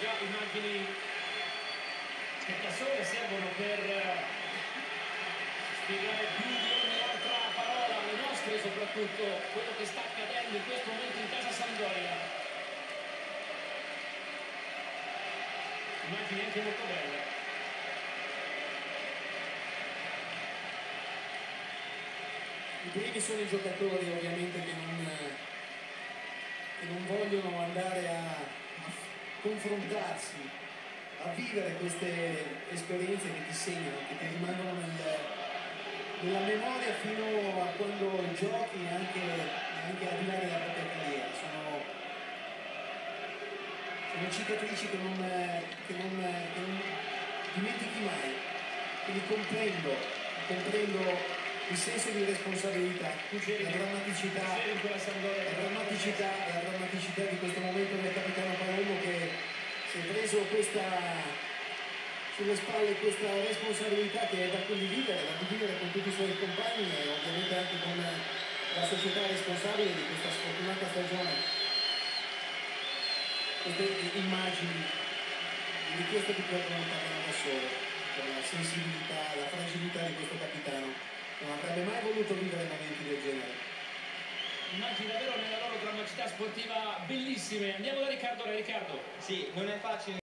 già immagini che da sole servono per spiegare più di ogni altra parola, le nostre soprattutto, quello che sta accadendo in questo momento in casa Sampdoria. Immagini anche molto belle. I primi sono i giocatori ovviamente che non vogliono andare a confrontarsi, a vivere queste esperienze che ti segnano, che ti rimangono nella memoria fino a quando giochi, anche al di là della propria carriera. Sono cicatrici che non dimentichi mai. Quindi comprendo il senso di responsabilità, la drammaticità di questo momento del capitano Palombo, che si è preso sulle spalle questa responsabilità che è da condividere con tutti i suoi compagni e ovviamente anche con la società responsabile di questa sfortunata stagione. Queste immagini di richiesta di perdono parlano da solo, per la sensibilità, la fragilità di questo capitano. Non avrebbe mai voluto vivere momenti del genere. Immagini davvero nella loro drammaticità sportiva bellissime. Andiamo da Riccardo. Riccardo. Sì, non è facile.